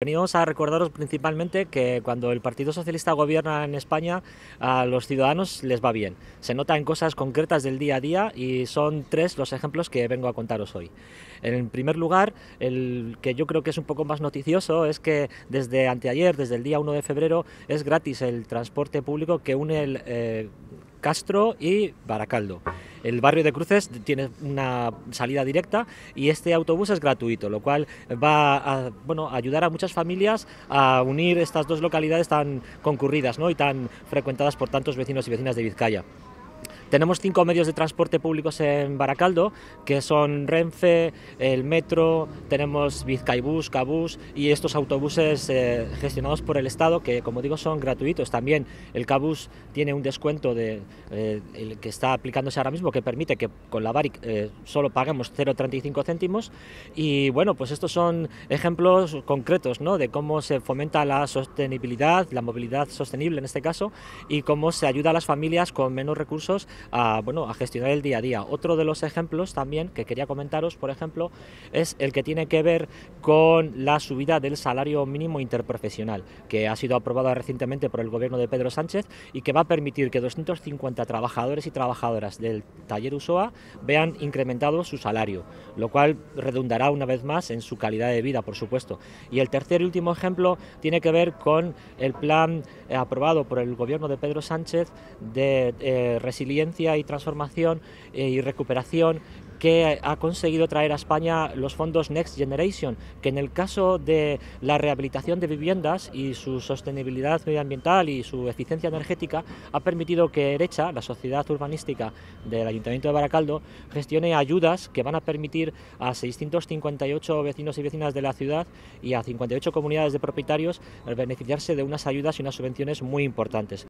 venimos a recordaros principalmente que cuando el Partido Socialista gobierna en España, a los ciudadanos les va bien. Se nota en cosas concretas del día a día y son tres los ejemplos que vengo a contaros hoy. En primer lugar, el que yo creo que es un poco más noticioso es que desde anteayer, desde el día 1 de febrero, es gratis el transporte público que une el Castro y Baracaldo. El barrio de Cruces tiene una salida directa y este autobús es gratuito, lo cual va a ayudar a muchas familias a unir estas dos localidades tan concurridas, ¿no?, y tan frecuentadas por tantos vecinos y vecinas de Vizcaya. Tenemos 5 medios de transporte públicos en Baracaldo, que son Renfe, el metro, tenemos Bizkaibus, Cabús y estos autobuses gestionados por el Estado, que como digo son gratuitos. También el Cabús tiene un descuento el que está aplicándose ahora mismo, que permite que con la Baric solo paguemos 0,35 céntimos. Y bueno, pues estos son ejemplos concretos, ¿no?, de cómo se fomenta la sostenibilidad, la movilidad sostenible en este caso, y cómo se ayuda a las familias con menos recursos a gestionar el día a día. Otro de los ejemplos también que quería comentaros, por ejemplo, es el que tiene que ver con la subida del salario mínimo interprofesional, que ha sido aprobada recientemente por el gobierno de Pedro Sánchez y que va a permitir que 250 trabajadores y trabajadoras del taller Usoa vean incrementado su salario, lo cual redundará una vez más en su calidad de vida, por supuesto. Y el tercer y último ejemplo tiene que ver con el plan aprobado por el gobierno de Pedro Sánchez de resiliencia y transformación y recuperación, que ha conseguido traer a España los fondos Next Generation, que en el caso de la rehabilitación de viviendas y su sostenibilidad medioambiental y su eficiencia energética ha permitido que Erecha, la sociedad urbanística del Ayuntamiento de Baracaldo, gestione ayudas que van a permitir a 658 vecinos y vecinas de la ciudad y a 58 comunidades de propietarios beneficiarse de unas ayudas y unas subvenciones muy importantes.